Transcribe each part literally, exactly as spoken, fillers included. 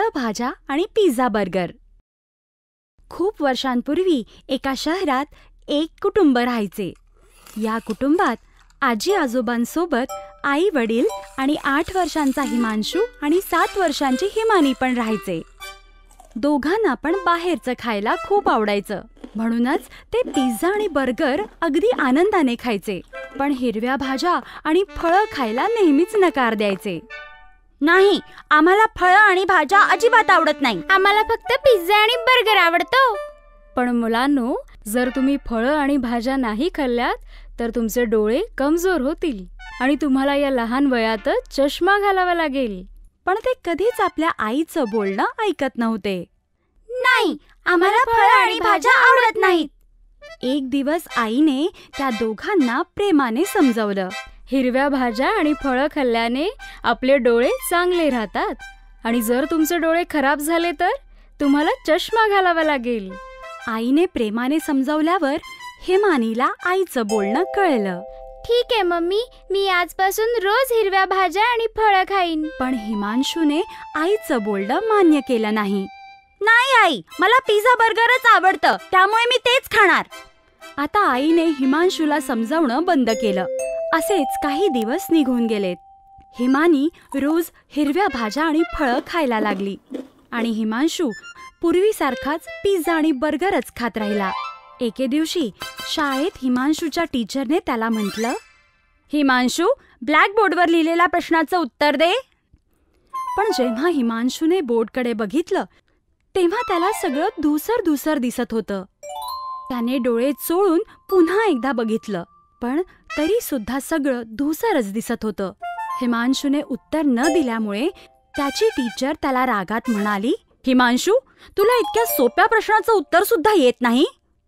भाज्या आणि pizza burger. खूप वर्षांपूर्वी एका शहरात एक कुटुंब राहायचे. या कुटुंबात आजी आजोबांसोबत आई वडील आणि आठ वर्षांचा हिमांशू आणि सात वर्षांची हिमानी पण राहायचे. दोघांना पण बाहेरचं खायला खूप आवडायचं, म्हणूनच ते पिझ्झा आणि बर्गर अगदी आनंदाने खायचे. पण हिरव्या भाज्या आणि फळं खायला नेहमीच नकार द्यायचे. नाही, आम्हाला फळं आणि भाज्या अजिबात आवडत नाही. आम्हाला फक्त पिझ्झा आणि बर्गर आवडतो. पण मुलांनो, जर तुम्ही फळं आणि भाज्या नाही खाल्ल्यात तर तुमचे डोळे कमजोर होतील आणि तुम्हाला या लहान वयातच चष्मा घालावा लागेल. पण ते कधीच आपल्या आईचं बोलणं ऐकत नव्हते. नाही, आम्हाला फळं आणि भाज्या आवडत नाहीत. एक दिवस आईने त्या दोघांना प्रेमाने समजावलं. हिरव्या भाज्या आणि फळं खाल्ल्याने आपले डोळे चांगले राहतात आणि जर तुमचे डोळे खराब झाले तर तुम्हाला चष्मा घालावा लागेल. आईने प्रेमाने समजावल्यावर हिमानीला आईचं बोलणं कळलं. ठीक आहे मम्मी, मी आजपासून रोज हिरव्या भाज्या आणि फळं खाईन. पण हिमांशूने आईचं बोलणं मान्य केलं नाही. नाही आई, मला पिझ्झा बर्गरच आवडतं, त्यामुळे मी तेच खाणार. आता आईने हिमांशूला समजावणं बंद केलं. असेच काही दिवस निघून गेलेत. हिमानी रोज हिरव्या भाज्या आणि फळं खायला लागली आणि हिमांशू पूर्वीसारखाच पिझ्झा आणि बर्गरच खात राहिला. एके दिवशी शाळेत हिमांशूच्या टीचरने त्याला म्हटलं, हिमांशू, ब्लॅकबोर्डवर लिहिलेल्या प्रश्नाचं उत्तर दे. पण जेव्हा हिमांशूने बोर्डकडे बघितलं तेव्हा त्याला सगळं धूसर धूसर दिसत होतं. त्याने डोळे चोळून पुन्हा एकदा बघितलं, पण तरी सुद्धा सगळं धूसरच दिसत होतं. हिमांशूने उत्तर न दिल्यामुळे त्याची टीचर त्याला रागात म्हणाली, हिमांशू, तुला इतक्या सोप्या प्रश्नाचं उत्तर सुद्धा येत नाही?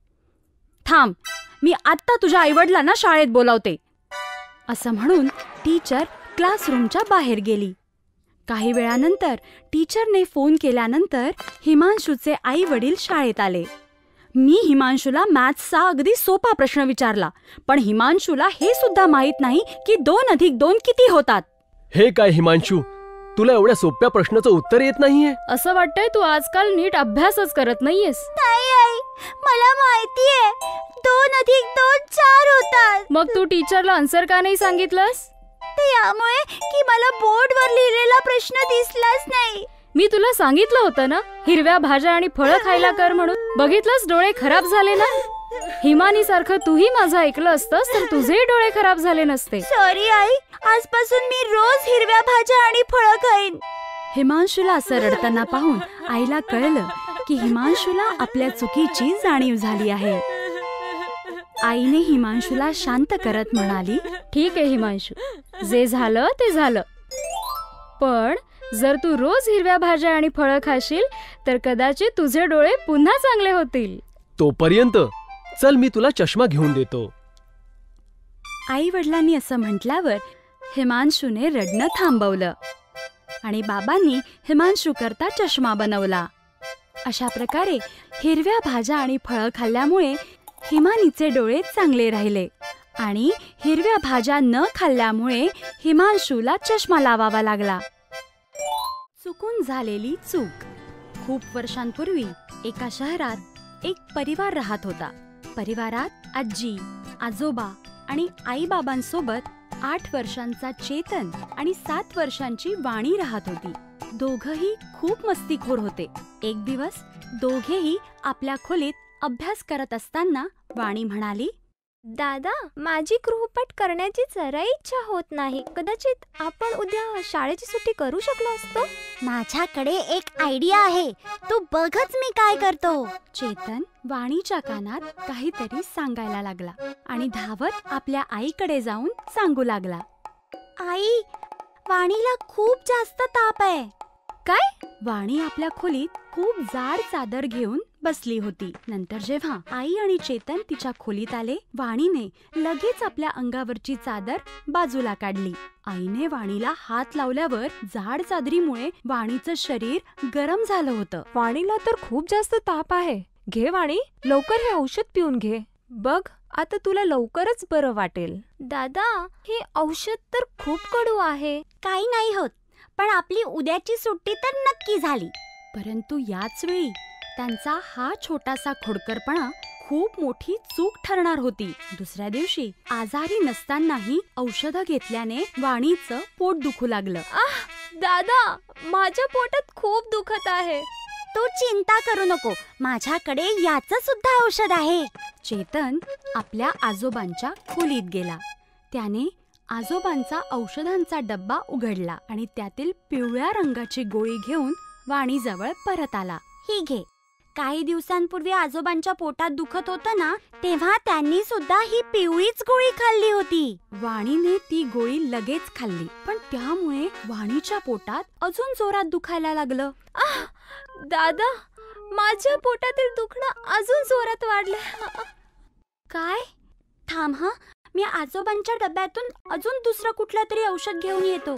थांब, मी आत्ता तुझ्या आईवडिलांना शाळेत बोलावते. असं म्हणून टीचर क्लासरूमच्या बाहेर गेली. काही वेळानंतर टीचरने फोन केल्यानंतर हिमांशूचे आई वडील शाळेत आले. मी हिमांशूला मॅथ्सचा अगदी सोपा प्रश्न विचारला, पण हिमांशूला हे सुद्धा माहित नाही की दोन अधिक दोन किती होतात. हे काय हिमांशू, तुला एवढ्या सोप्या प्रश्नाचं उत्तर येत नाहीये? असं वाटतंय तू आजकाल नीट अभ्यासच करत नाहीयेस. नाही आई, मला माहितीये, दोन अधिक दोन चार होतात. मग तू टीचरला आन्सर का नाही सांगितलंस? त्यामुळे की मला बोर्डवर लिहिलेला प्रश्न दिसलाच नाही. मी तुला सांगितलं होतं ना, हिरव्या भाज्या आणि फळं खायला कर म्हणून. बघितलंस, डोळे खराब झाले ना. हिमानी सारखं तूही माझं ऐकलं असतंस तर तुझेही डोळे खराब झाले नसते. सॉरी आई, आजपासून मी रोज हिरव्या भाज्या आणि फळं खाईन. हिमांशूला असं रडताना पाहून आईला कळलं की हिमांशूला आपल्या चुकीची जाणीव झाली आहे. आईने हिमांशूला शांत करत म्हणाली, ठीक आहे हिमांशू, जे झालं ते झालं. पण जर तू रोज हिरव्या भाज्या आणि फळं खाशील तर कदाचित तुझे डोळे पुन्हा चांगले होतील. तोपर्यंत चल, मी तुला चष्मा घेऊन देतो. आई वडिलांनी असं म्हटल्यावर हिमांशूने रडणं थांबवलं आणि बाबांनी हिमांशू करता चष्मा बनवला. अशा प्रकारे हिरव्या भाज्या आणि फळं खाल्ल्यामुळे हिमानीचे डोळे चांगले राहिले आणि हिरव्या भाज्या न खाल्ल्यामुळे हिमांशूला चष्मा लावावा लागला. चुकून झालेली चूक. खूप वर्षांपूर्वी एका शहरात एक परिवार राहत होता. परिवारात आजी आजोबा आणि आई बाबांसोबत आठ वर्षांचा चेतन आणि सात वर्षांची वाणी राहत होती. दोघही खूप मस्तीखोर होते. एक दिवस दोघेही आपल्या खोलीत अभ्यास करत असताना वाणी म्हणाली, दादा, माझी गृहपाठ करण्याची जरा इच्छा होत नाही. कदाचित आपण उद्या शाळेची सुट्टी करू शकलो असतो. माझ्याकडे एक आयडिया आहे, तू बघच मी काय करतो. चेतन वाणीच्या कानात काहीतरी सांगायला लागला आणि धावत आपल्या आईकडे जाऊन सांगू लागला, आई, वाणीला खूप जास्त ताप आहे. काय? वाणी आपल्या खोलीत खूप जाड चादर घेऊन बसली होती. नंतर जेव्हा आई आणि चेतन तिच्या खोलीत आले, वाणीने लगेच आपल्या अंगावरची चादर बाजूला काढली. आईने वाणीला हात लावल्यावर जाड चादरीमुळे वाणीचं शरीर गरम झालं होतं. वाणीला तर खूप जास्त ताप आहे. घे वाणी, लवकर हे औषध पिऊन घे. बघ, आता तुला लवकरच बरं वाटेल. दादा, हे औषध तर खूप कडू आहे. काही नाही होत, पण आपली उद्याची सुट्टी तर नक्की झाली. परंतु याच वेळी त्यांचा हा छोटासा खोडकरपणा खूप मोठी चूक ठरणार होती. दुसऱ्या दिवशी आजारी नसतानाही औषधं घेतल्याने वाणीचं पोट दुखू लागलं. आह दादा, माझ्या पोटात खूप दुखत आहे. तू चिंता करू नको, माझ्याकडे याचं सुद्धा औषध आहे. चेतन आपल्या आजोबांच्या खोलीत गेला. त्याने आजोबांचा औषधांचा डब्बा उघडला आणि त्यातील पिवळ्या रंगाची गोळी घेऊन वाणीजवळ परत आला. ही घे. काही दिवसांपूर्वी आजोबांच्या पोटात दुखत होतं ना, तेव्हा त्यांनी सुद्धा ही पिवळीच गोळी खाल्ली होती. वाणीने ती गोळी लगेच खाल्ली, पण त्यामुळे वाणीच्या पोटात अजून जोरात दुखायला लागलं. आह दादा, माझ्या पोटातील दुखणं अजून जोरात वाढलं. काय? थांब हा, मी आजोबांच्या डब्यातून अजून दुसरं कुठलं तरी औषध घेऊन येतो.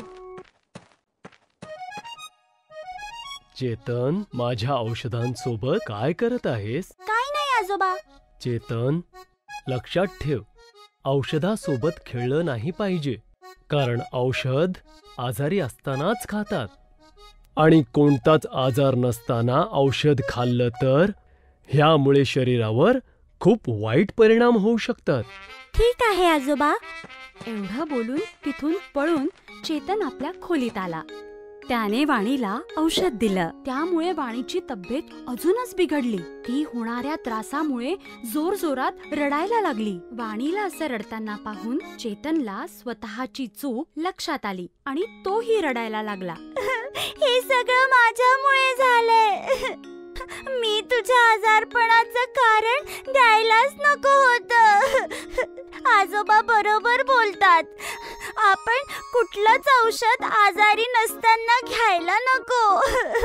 चेतन, माझ्या औषधांसोबत काय करत आहेस? काय नाही आजोबा. चेतन, लक्षात ठेव, औषधासोबत खेळलं नाही पाहिजे, कारण औषध आजारी असतानाच खातात आणि कोणताच आजार नसताना औषध खाल्लं तर ह्यामुळे शरीरावर खूप वाईट परिणाम होऊ शकतात. ठीक आहे आजोबा. एवढं बोलून तिथून पळून चेतन आपल्या खोलीत आला. त्याने वाणीला औषध दिलं. त्यामुळे वाणीची तब्येत अजूनच बिघडली. ती होणाऱ्या त्रासामुळे जोर जोरात रडायला लागली. वाणीला असं रडताना पाहून चेतनला स्वतःची चूक लक्षात आली आणि तोही रडायला लागला. हे सगळं माझ्यामुळे झालंय. मी तुझ्या आजारपणाचं कारण द्यायलाच नको होतं. आजोबा बरोबर बोलतात. आपण कुठलंच औषध आजारी नसताना घ्यायला नको.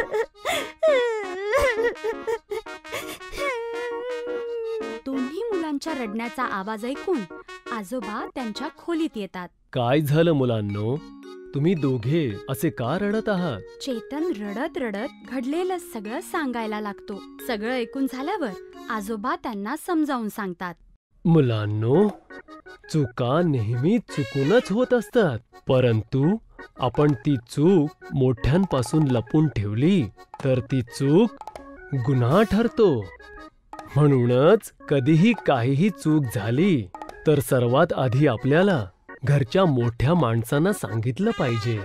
दोन्ही मुलांच्या रडण्याचा आवाज ऐकून आजोबा त्यांच्या खोलीत येतात. काय झालं मुलांनो? तुम्ही दोघे असे का रडत आहात? चेतन रडत रडत घडलेलं सगळं सांगायला लागतो. सगळं ऐकून झाल्यावर आजोबा त्यांना समजावून सांगतात. मुलांनो, चुका नेहमी चुकूनच होत असतात, परंतु आपण ती चूक मोठ्यांपासून लपून ठेवली तर ती चूक गुन्हा ठरतो. म्हणूनच कधीही काहीही चूक झाली तर सर्वात आधी आपल्याला घरच्या मोठ्या माणसांना सांगितलं पाहिजे,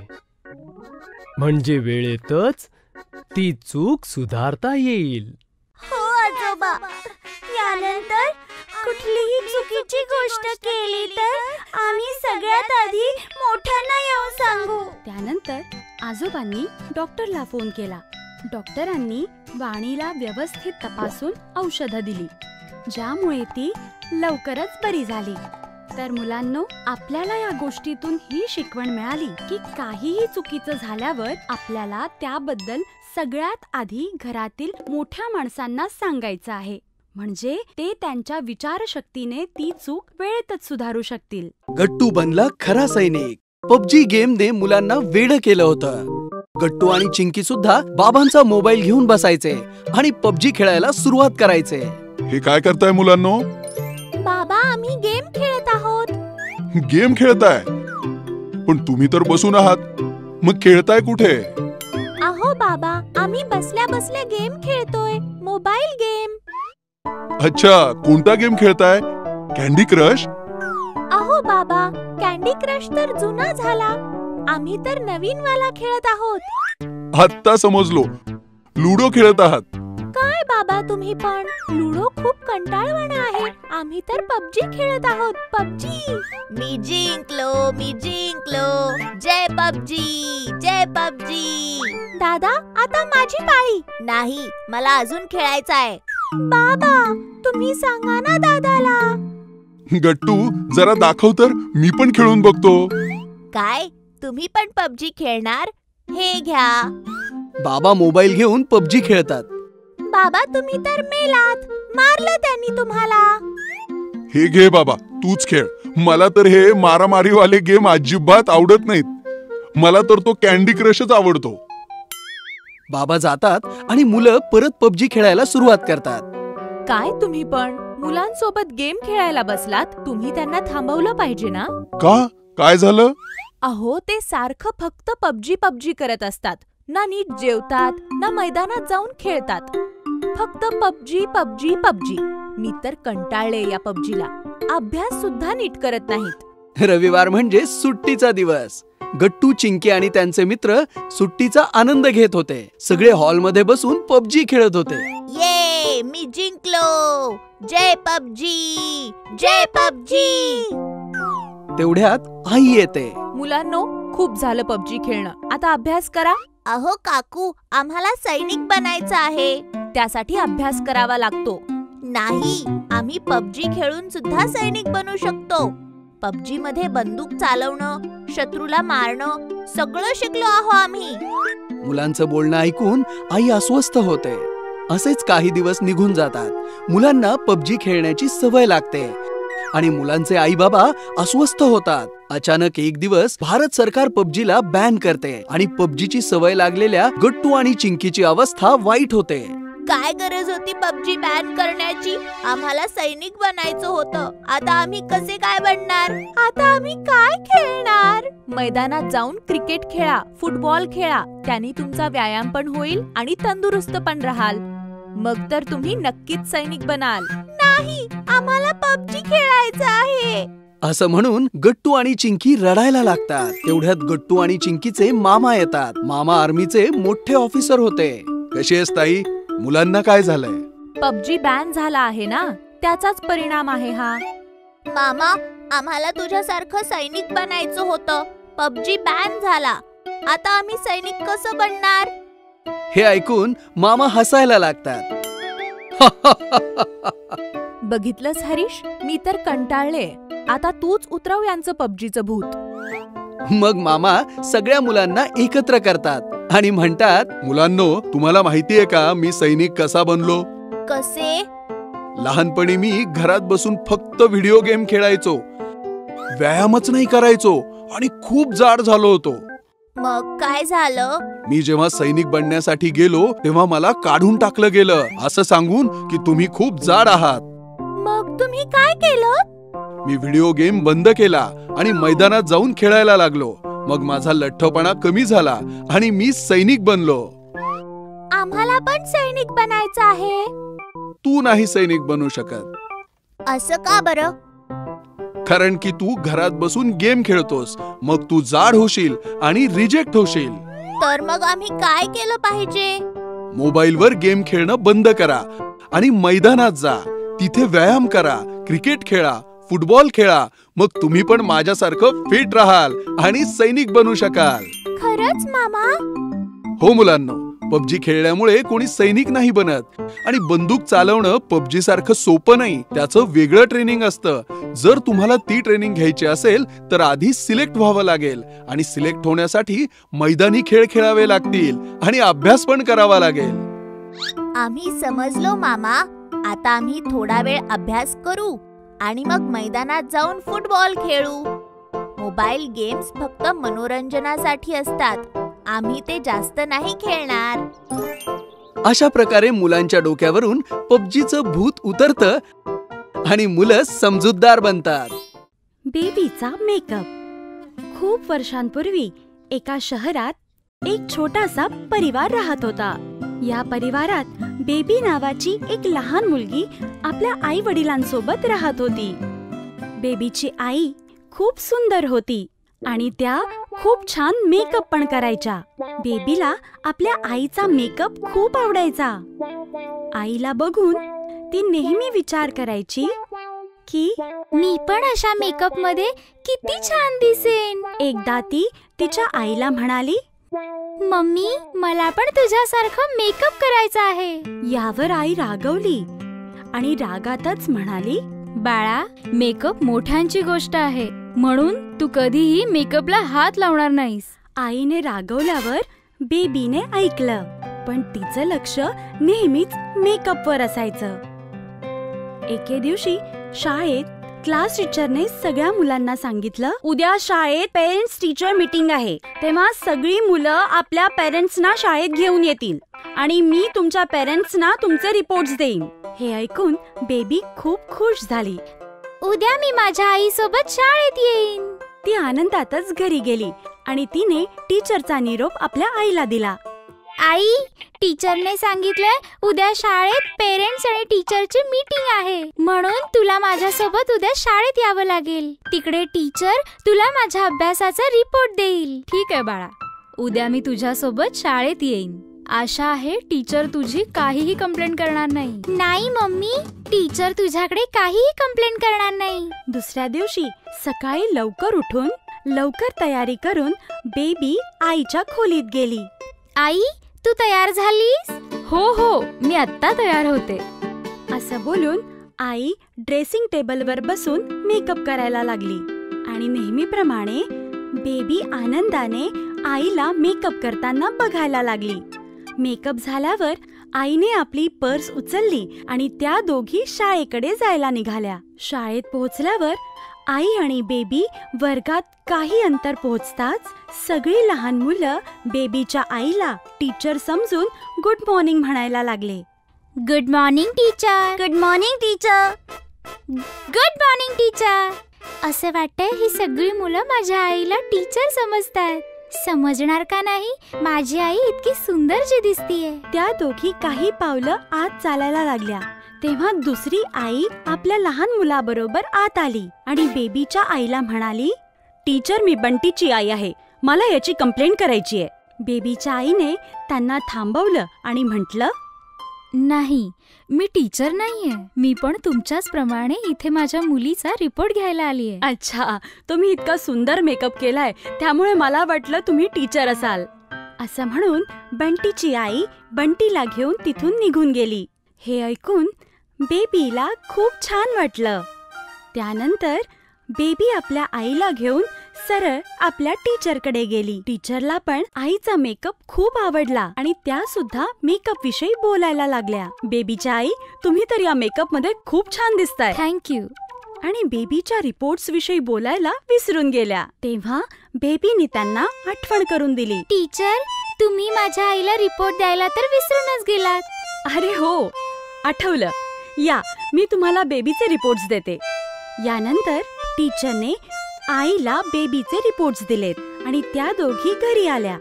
म्हणजे वेळेतच ती चूक सुधारता येईल. हो आजोबा. यानंतर कुठलीही चुकीची गोष्ट केली तर आम्ही सगळ्यात आधी मोठ्यांना येऊन सांगू. त्यानंतर आजोबांनी डॉक्टरला फोन केला. डॉक्टरांनी वाणीला व्यवस्थित तपासून औषधं दिली, ज्यामुळे ती लवकरच बरी झाली. तर मुलांनो, आपल्याला या गोष्टीतून ही शिकवण मिळाली की काहीही चुकीचं झाल्यावर आपल्याला त्याबद्दल सगळ्यात आधी घरातील मोठ्या माणसांना सांगायचं आहे, म्हणजे ते त्यांच्या विचारशक्तीने ती चूक वेळेतच सुधारू शकतील. गट्टू बनला खरा सैनिक. पबजी गेमने मुलांना वेड केलं होतं. गट्टू आणि चिंकी सुद्धा बाबांचा मोबाईल घेऊन बसायचे आणि पबजी खेळायला सुरुवात करायचे. हे काय करताय मुलांनो? बाबा, आम्ही गेम खेळत आहोत. गेम खेळताय? पण तुम्ही तर बसून आहात, मग खेळताय कुठे? अहो बाबा, आम्ही बसल्या बसल्या गेम खेळतोय, मोबाईल गेम. अच्छा, कोणता गेम खेळताय? Candy crush? अहो बाबा, कॅन्डी क्रश तर जुना झाला. आम्ही तर नवीन वाला खेळत आहोत. आत्ता समजलो, लुडो खेळत आहात. काय बाबा, तुम्ही पण? लुडो खूप कंटाळवाणा आहे. आम्ही तर पबजी खेळत आहोत. पबजी. मी जिंकलो, मी जिंकलो. जय पबजी, जय पबजी. दादा, आता माझी पाळी. नाही, मला अजून खेळायचं आहे. बाबा, तुम्ही सांगा ना दादाला. गट्टू, जरा दाखव तर, मी पण खेळून बघतो. काय, तुम्ही पण पबजी खेळणार? हे घ्या. बाबा मोबाईल घेऊन पबजी खेळतात. बाबा, तुम्ही तर मेलात. मारलं त्यांनी तुम्हाला. हे घे बाबा, तूच खेळ. मला तर हे मारामारीवाले गेम अजिबात आवडत नाहीत. मला तर तो कॅन्डी क्रशच आवडतो. बाबा जातात आणि मुलं परत पबजी खेळायला सुरुवात करतात. काय तुम्ही पण मुलांसोबत गेम खेळायला बसलात? तुम्ही त्यांना थांबवलं पाहिजे ना. का? काय झालं? अहो, ते सारखं फक्त पबजी पबजी करत असतात. ना नीट जेवतात ना मैदानात जाऊन खेळतात. फक्त पबजी पबजी पबजी. मी तर कंटाळले या पबजीला. अभ्यास सुद्धा नीट करत नाहीत. रविवार म्हणजे सुट्टीचा दिवस. गट्टू, चिंकी आणि त्यांचे मित्र सुट्टीचा आनंद घेत होते. सगळे हॉलमध्ये बसून पबजी खेळत होते. ये, मी जिंकलो. जय पबजी, जय पबजी. तेवढ्यात आई येते. मुलांनो, खूप झालं पबजी खेळणं. आता अभ्यास करा. अहो काकू, आम्हाला सैनिक बनायचं आहे. त्यासाठी अभ्यास करावा लागतो. नाही, आम्ही पबजी खेळून सुद्धा सैनिक बनू शकतो. पबजी मध्ये बंदूक चालवणं, शत्रूला मारणं सगळं शिकलो आहो आम्ही. मुलांचं बोलणं ऐकून आई अस्वस्थ होते. असेच काही दिवस निघून जातात. मुलांना पबजी खेळण्याची सवय लागते आणि मुलांचे आई बाबा अस्वस्थ होतात. अचानक एक दिवस भारत सरकार पबजीला बॅन करते आणि पबजीची सवय लागलेल्या गट्टू आणि चिंकीची अवस्था वाईट होते. काय गरज होती पबजी बॅन करण्याची? आम्हाला सैनिक बनायचं होतं. आता आम्ही कसे काय बनणार? आता आम्ही काय खेळणार? मैदानात जाऊन क्रिकेट खेळा, फुटबॉल खेळा. त्याने तुमचा व्यायाम पण होईल आणि तंदुरुस्त पण राहाल. मग तर तुम्ही नक्कीच सैनिक बनाल. नाही, आम्हाला पबजी खेळायचं आहे. असं म्हणून गट्टू आणि चिंकी रडायला लागतात. तेवढ्यात गट्टू आणि चिंकीचे मामा येतात. मामा आर्मीचे मोठे ऑफिसर होते. कशी आहेस ताई? मुलांना काय झालंय? पबजी बॅन झाला आहे ना, त्याचाच परिणाम आहे हा. मामा, आम्हाला तुझ्यासारखं सैनिक बनायचं होतं. पबजी बॅन झाला. आता आम्ही सैनिक कसं बनणार? हे ऐकून मामा हसायला लागतात. बघितलंस हरीश, मी तर कंटाळले. आता तूच उतरव यांचं पबजीचं भूत. मग मामा सगळ्या मुलांना एकत्र करतात आणि म्हणतात, मुलांनो, तुम्हाला माहितीये का मी सैनिक कसा बनलो? कसे? लहानपणी मी घरात बसून फक्त व्हिडिओ गेम खेळायचो, व्यायामच नाही करायचो आणि खूप जाड झालो होतो. मग काय झालं? मी जेव्हा सैनिक बनण्यासाठी गेलो तेव्हा मला काढून टाकलं गेलं, असं सांगून की तुम्ही खूप जाड आहात. मग तुम्ही काय केलं? मी व्हिडिओ गेम बंद केला आणि मैदानात जाऊन खेळायला लागलो. मग माझा लठ्ठपणा कमी झाला आणि मी सैनिक बनलो. आम्हाला पण सैनिक बनायचं आहे. तू नाही सैनिक बनू शकत. असं का बरं? कारण की तू घरात बसून गेम खेळतोस. मग तू जाड होशील आणि रिजेक्ट होशील. तर मग आम्ही काय केलं पाहिजे? मोबाईलवर गेम खेळणं बंद करा आणि मैदानात जा. तिथे व्यायाम करा, क्रिकेट खेळा, फुटबॉल खेळा. मग तुम्ही पण माझ्यासारखं फिट राहाल आणि सैनिक बनू शकाल. खरंच मामा? हो मुलांनो, पबजी खेळल्यामुळे कोणी सैनिक नाही बनत. आणि बंदूक चालवणं पबजी सारखं सोपं नाही. त्याचं वेगळं ट्रेनिंग असतं. जर तुम्हाला ती ट्रेनिंग घ्यायची असेल तर आधी सिलेक्ट व्हावं लागेल आणि सिलेक्ट होण्यासाठी मैदानी खेळ खेळावे लागतील आणि अभ्यास पण करावा लागेल. आम्ही समजलो मामा. आता आम्ही थोडा वेळ अभ्यास करू आणि मग मैदानात जाऊन फुटबॉल खेळू. मोबाईल गेम्स फक्त मनोरंजनासाठी असतात. आम्ही ते जास्त नाही खेळणार. अशा प्रकारे मुलांच्या डोक्यावरून पबजीचं भूत उतरतं आणि मुलं समजूतदार बनतात. बेबीचा मेकअप. खूप वर्षांपूर्वी एका शहरात एक छोटासा परिवार राहत होता. या परिवारात बेबी नावाची एक लहान मुलगी आपल्या आई वडिलांसोबत राहत होती. बेबीची आई खूप सुंदर होती आणि त्या खूप छान मेकअप पण करायच्या. बेबीला आपल्या आईचा मेकअप खूप आवडायचा. आईला बघून ती नेहमी विचार करायची की मी पण अशा मेकअप मध्ये किती छान दिसेन. एकदा ती तिच्या आईला म्हणाली, मम्मी, मला पण तुझ्यासारखं मेकअप करायचं आहे. यावर आई रागवली आणि रागातच म्हणाली, बाळा, मेकअप मोठ्यांची गोष्ट आहे, म्हणून तू कधीही मेकअपला हात लावणार नाहीस. आईने रागवल्यावर बेबीने ऐकलं, पण तिचं लक्ष नेहमीच मेकअपवर असायचं. एके दिवशी शाळेत क्लास टीचरने सगळ्या मुलांना सांगितलं, उद्या शाळेत पेरेंट्स टीचर मीटिंग आहे. तेव्हा सगळी मुलं आपल्या पेरेंट्सना शाळेत घेऊन येतील आणि मी तुमच्या पेरेंट्सना तुमचे रिपोर्ट्स देईन. हे ऐकून बेबी खूप खुश झाली. उद्या मी माझ्या आई सोबत शाळेत येईन. ती आनंदातच घरी गेली आणि तिने टीचरचा निरोप आपल्या आईला दिला. आई, टीचरने सांगितलंय उद्या शाळेत पेरेंट्स आणि टीचरची मीटिंग आहे, म्हणून तुला माझ्यासोबत उद्या शाळेत यावं लागेल. तिकडे टीचर तुला माझ्या अभ्यासाचा रिपोर्ट देईल. ठीक आहे बाळा, उद्या मी तुझ्यासोबत शाळेत येईन. आशा आहे टीचर तुझी काहीही कंप्लेंट करणार नाही. नाही मम्मी, टीचर तुझ्याकडे काहीही कंप्लेंट करणार नाही. दुसऱ्या दिवशी सकाळी लवकर उठून लवकर तयारी करून बेबी आईच्या खोलीत गेली. आई, तू तयार झालीस? हो हो, मी आत्ता तयार होते. असं बोलून आई ड्रेसिंग टेबलवर बसून मेकअप करायला लागली आणि नेहमीप्रमाणे बेबी आनंदाने आईला मेकअप करताना बघायला लागली. मेकअप झाल्यावर आईने आपली पर्स उचलली आणि त्या दोघी शाळेकडे जायला निघाल्या. शाळेत पोहोचल्यावर आई आणि बेबी वर्गात काही अंतर पोहोचताच सगळी लहान मुलं बेबीच्या आईला टीचर समजून गुड मॉर्निंग म्हणायला लागले. Good morning teacher. Good morning teacher. Good morning teacher. असं वाटतंय ही सगळी मुलं माझ्या आईला टीचर समजतात. समजणार का नाही? माझी आई इतकी सुंदर जी दिसतीये. त्या दोघी काही पावलं आत चालायला लागल्या तेव्हा दुसरी आई आपल्या लहान मुलाबरोबर आत आली आणि बेबीच्या आईला म्हणाली, टीचर, मी बंटीची आई आहे, मला याची कंप्लेंट करायची आहे. बेबीच्या आईने त्यांना थांबवलं आणि म्हटलं, नाही, मी टीचर नाहीये. मी पण तुमच्याच प्रमाणे इथे माझ्या मुलीचा रिपोर्ट घ्यायला आली आहे. अच्छा, तुम्ही इतका सुंदर मेकअप केलाय त्यामुळे मला वाटलं तुम्ही टीचर असाल. असं म्हणून बंटीची आई बंटीला घेऊन तिथून निघून गेली. हे ऐकून बेबीला खूप छान वाटलं. त्यानंतर बेबी आपल्या आईला घेऊन सरळ आपल्या टीचरकडे गेली. टीचरला पण आईचा मेकअप खूप आवडला आणि त्या सुद्धा मेकअप विषयी बोलायला लागल्या. बेबीच्या आई, तुम्ही तर या मेकअप मध्ये खूप छान दिसताय. थँक्यू. आणि बेबीच्या रिपोर्ट्स विषयी बोलायला विसरून गेल्या. तेव्हा बेबीने त्यांना आठवण करून दिली, टीचर, तुम्ही माझ्या आईला रिपोर्ट द्यायला तर विसरूनच गेलात. अरे हो, आठवलं. या, मी तुम्हाला बेबीचे रिपोर्ट्स देते. यानंतर टीचरने आईला बेबीचे रिपोर्ट्स दिलेत आणि त्या दोघी घरी आल्या.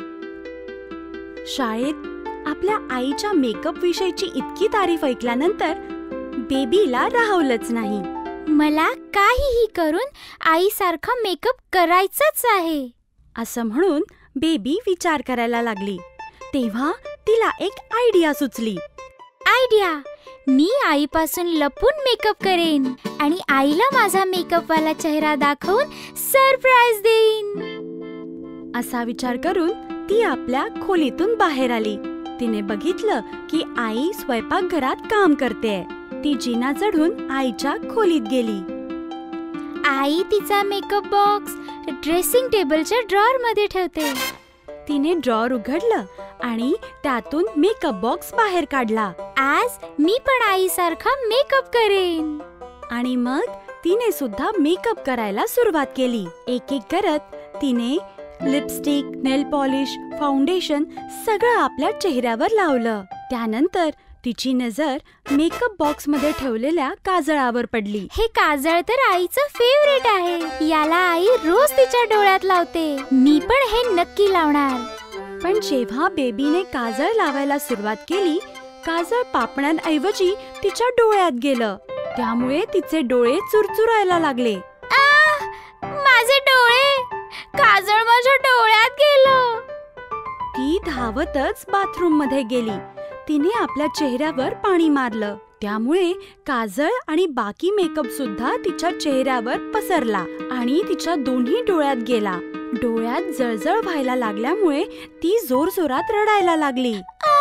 शाळेत आपल्या आईच्या मेकअप विषयीची इतकी तारीफ ऐकल्यानंतर बेबीला राहवलंच नाही. मला काहीही करून आईसारखा मेकअप करायचाच आहे, असं म्हणून बेबी विचार करायला लागली. तेव्हा तिला एक आयडिया सुचली. आयडिया, मी आईपासून लपून मेकअप करेन आणि आईला माझा मेकअप वाला चेहरा दाखवून सरप्राईज देईन. असा विचार करून ती आपल्या खोलीतून बाहेर आली. तिने बघितलं की आई स्वयंपाकघरात काम करतेय. ती जिना चढून आईच्या खोलीत गेली. आई तिचा मेकअप बॉक्स ड्रेसिंग टेबलच्या ड्रॉअर मध्ये ठेवते. तिने ड्रॉअर उघडलं आणि त्यातून मेकअप बॉक्स बाहेर काढला. आज मी पण आईसारखा मेकअप करेन. आणि मग तिने सुद्धा मेकअप करायला सुरुवात केली. एक एक करत तिने लिपस्टिक, नेल पॉलिश, फाउंडेशन सगळं आपल्या चेहऱ्यावर लावलं. त्यानंतर तिची नजर मेकअप बॉक्स मध्ये ठेवलेल्या काजळावर पडली. हे काजळ तर आईचं फेवरेट आहे. याला आई रोज तिच्या डोळ्यात लावते. मी पण हे नक्की लावणार. पण जेव्हा बेबीने काजळ लावायला सुरुवात केली, काजळ पापण्यांऐवजी तिच्या डोळ्यात गेलं. त्यामुळे तिचे डोळे चुरचुरायला लागले. आ, माझे डोळे! काजळ माझ्या डोळ्यात गेलं. ती धावतच बाथरूम मध्ये गेली. तिने आपल्या चेहऱ्यावर पाणी मारलं. त्यामुळे काजळ आणि बाकी मेकअप सुद्धा तिच्या चेहऱ्यावर पसरला आणि तिच्या दोन्ही डोळ्यात गेला. डोळ्यात जळजळ व्हायला लागल्यामुळे ती जोरजोरात रडायला लागली.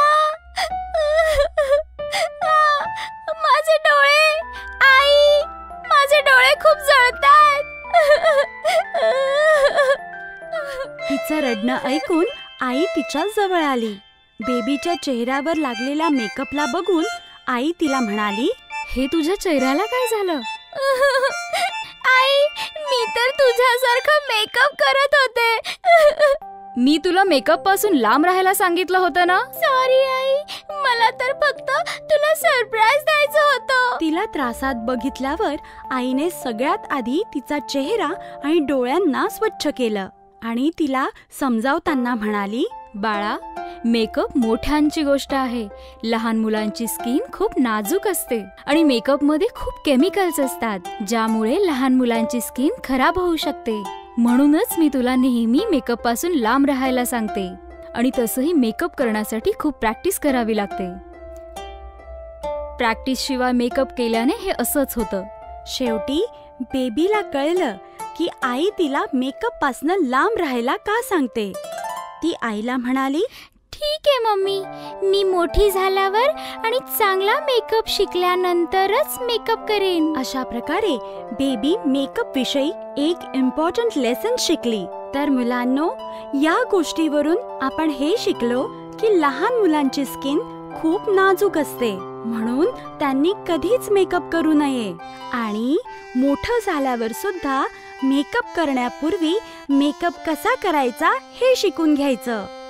माझे डोळे! आई, माझे डोळे खूप जळतायत. तिचं रडणं ऐकून आई तिच्या जवळ आली. बेबीच्या चेहऱ्यावर लागलेल्या मेकअपला बघून आई तिला म्हणाली, हे तुझ्या चेहऱ्याला काय झालं? आई, मी तर तुझ्यासारखं मेकअप करत होते. मी तुला मेकअप पासून लांब राहायला सांगितलं होतं ना. सॉरी आई, मला तर फक्त तुला सरप्राईज द्यायचं होतं. तिला त्रासात बघितल्यावर आईने सगळ्यात आधी तिचा चेहरा आणि डोळ्यांना स्वच्छ केलं आणि तिला समजावताना म्हणाली, बाळा, मेकअप मोठ्यांची गोष्ट आहे. लहान मुलांची स्किन खूप नाजूक असते आणि मेकअप मध्ये खूप केमिकल्स असतात, ज्यामुळे लहान मुलांची स्किन खराब होऊ शकते. म्हणूनच मी तुला नेहमी मेकअप पासून लांब राहायला सांगते. आणि तसंही मेकअप करण्यासाठी खूप प्रॅक्टिस करावी लागते. प्रॅक्टिस शिवाय मेकअप केल्याने हे असंच होतं. शेवटी बेबीला कळलं की आई तिला मेकअप पासनं लांब राहायला का सांगते. ती आईला म्हणाली, ठीक आहे मम्मी, मी मोठी झाल्यावर आणि चांगला मेकअप शिकल्यानंतरच मेकअप करेन. अशा प्रकारे बेबी मेकअप विषयी एक इम्पॉर्टंट लेसन शिकली. तर मुलांनो, या गोष्टीवरून आपण हे शिकलो की लहान मुलांची स्किन खूप नाजूक असते, म्हणून त्यांनी कधीच मेकअप करू नये. आणि मोठं झाल्यावर सुद्धा मेकअप करण्यापूर्वी मेकअप कसा करायचा हे शिकून घ्यायचं.